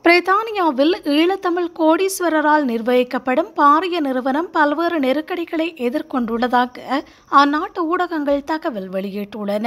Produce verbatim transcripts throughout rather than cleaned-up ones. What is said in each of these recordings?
பிரித்தானியாவில் ஈழத்தமிழ் கோடீஸ்வரரால் நிர்வகிக்கப்படும் பாரிய நிறுவனம் பல்வேறு நெருக்கடிகளை எதிர்கொண்டுள்ளதாக அந்நாட்டு ஊடகங்கள் தகவல் வெளியிட்டுள்ளன.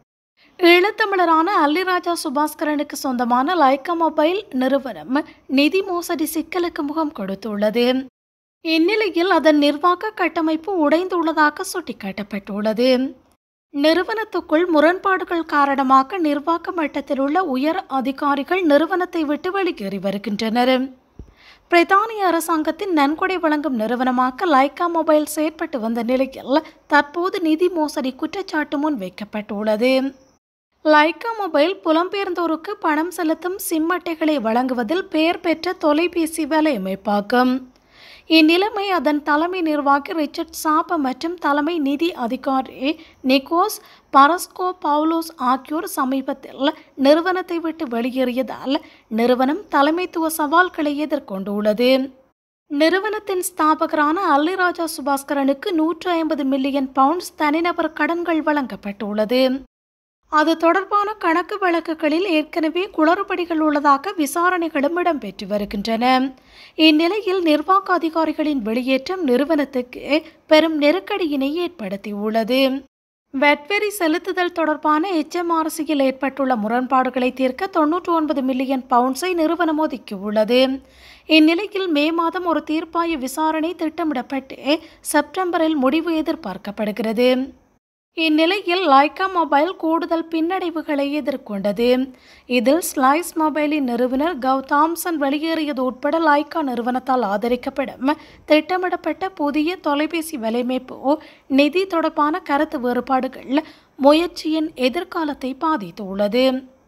ஈழத்தமிழரான அல்லிராஜா சுபாஸ்கரனுக்கு சொந்தமான லைக்கா மொபைல் நிறுவனம் நிதி மோசடி சிக்கலுக்கு முகம் கொடுத்துள்ளது. இந்நிலையில் அதன் நிர்வாக கட்டமைப்பு உடைந்துள்ளதாக சுட்டிக்காட்டப்பட்டுள்ளது. நிறுவனத்துக்குள் முரண்பாடுகள் காரணமாக நிர்வாக மட்டத்தில் உள்ள உயர் அதிகாரிகள் நிறுவனத்தை விட்டு வெளியேறி வருகின்றனர். பிரித்தானிய அரசாங்கத்தின் நன்கொடை வழங்கும் நிறுவனமாக லைக்கா மொபைல் செயற்பட்டு வந்த நிலையில் தற்போது நிதி மோசடி குற்றச்சாட்டு முன்வைக்கப்பட்டுள்ளது. லைக்கா மொபைல் புலம்பெயர்ந்தோருக்கு பணம் செலுத்தும் சிம் அட்டைகளை வழங்குவதில் பெயர் பெற்ற தொலைபேசி வலையமைப்பாகும். இந்நிலைமை அதன் தலைமை நிர்வாகி ரிச்சர்ட் சாப மற்றும் தலைமை நிதி அதிகாரி நிக்கோஸ் பரஸ்கோ பவுலோஸ் ஆகியோர் சமீபத்தில் நிறுவனத்தை விட்டு வெளியேறியதால் நிறுவனம் தலைமைத்துவ சவால்களை எதிர்கொண்டுள்ளது. நிறுவனத்தின் ஸ்தாபகரான அல்லிராஜா சுபாஸ்கரனுக்கு நூற்று ஐம்பது மில்லியன் பவுண்ட்ஸ் தனிநபர் கடன்கள் வழங்கப்பட்டுள்ளது. அது தொடர்பான கணக்கு வழக்குகளில் ஏற்கனவே குளறுபடிகள் உள்ளதாக விசாரணைகளும் இடம்பெற்று வருகின்றன. இந்நிலையில் நிர்வாக அதிகாரிகளின் வெளியேற்றம் நிறுவனத்துக்கு பெரும் நெருக்கடியினை ஏற்படுத்தியுள்ளது. வெட்வெரி செலுத்துதல் தொடர்பான எச் எம் ஆர் சியில் ஏற்பட்டுள்ள முரண்பாடுகளை தீர்க்க தொன்னூற்றி ஒன்பது மில்லியன் பவுண்ட்ஸை நிறுவனம் ஒதுக்கியுள்ளது. இந்நிலையில் மே மாதம் ஒரு தீர்ப்பாய விசாரணை திட்டமிடப்பட்டு செப்டம்பரில் முடிவு எதிர்பார்க்கப்படுகிறது. இந்நிலையில் லைக்கா மொபைல் கூடுதல் பின்னடைவுகளை எதிர்கொண்டது. இதில் ஸ்லைஸ் மொபைலின் நிறுவனர் கவ் தாம்சன் வெளியேறியது உட்பட லைக்கா நிறுவனத்தால் ஆதரிக்கப்படும் திட்டமிடப்பட்ட புதிய தொலைபேசி வலையமைப்பு நிதி தொடர்பான கருத்து வேறுபாடுகள் முயற்சியின் எதிர்காலத்தை பாதித்துள்ளது.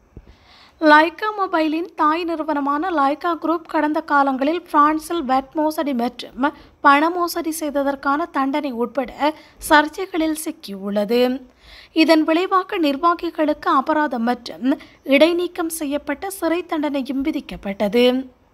லைக்கா மொபைலின் தாய் நிறுவனமான லைக்கா குரூப் கடந்த காலங்களில் பிரான்சில் வெட் மோசடி மற்றும் பண மோசடி செய்ததற்கான தண்டனை உட்பட சர்ச்சைகளில் சிக்கியுள்ளது. இதன் விளைவாக நிர்வாகிகளுக்கு அபராதம் மற்றும் இடைநீக்கம் செய்யப்பட்ட சிறை தண்டனையும் விதிக்கப்பட்டது.